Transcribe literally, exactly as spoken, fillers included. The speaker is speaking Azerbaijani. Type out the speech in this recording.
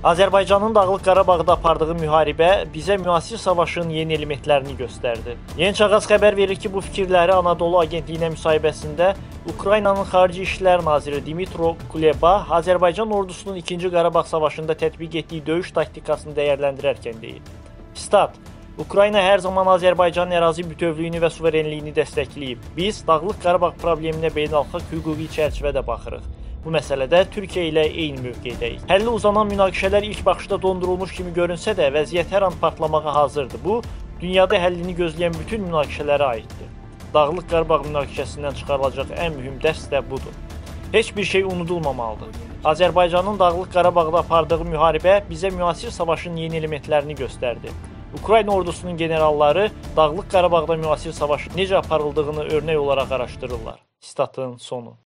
Azərbaycanın Dağlıq Qarabağda apardığı müharibə bizə müasir savaşın yeni elementlərini göstərdi. Yeni Çağaz xəbər verir ki, bu fikirləri Anadolu Agentliyinə müsahibəsində Ukraynanın Xarici İşlər Naziri Dmytro Kuleba Azərbaycan ordusunun ikinci Qarabağ savaşında tətbiq etdiyi döyüş taktikasını dəyərləndirərkən deyib. Stat: Ukrayna hər zaman Azərbaycanın ərazi bütövlüyünü və suverenliyini dəstəkləyib. Biz Dağlıq Qarabağ probleminə beynəlxalq hüquqi çərçivədə baxırıq. Bu məsələdə Türkiyə ilə eyni mövqeydəyik. Həlli uzanan münaqişələr ilk baxışda dondurulmuş kimi görünsə də, vəziyyət hər an patlamağa hazırdır. Bu, dünyada həllini gözləyən bütün münaqişələrə aiddir. Dağlıq Qarabağ münaqişəsindən çıxarılacaq ən mühüm dərs də budur. Heç bir şey unudulmamalıdır. Azərbaycanın Dağlıq Qarabağda apardığı müharibə bizə müasir savaşın yeni elementlərini göstərdi. Ukrayna ordusunun generalları Dağlıq Qarabağda müasir savaşın necə aparıldığını örnək olaraq araşdırırlar. Statın sonu.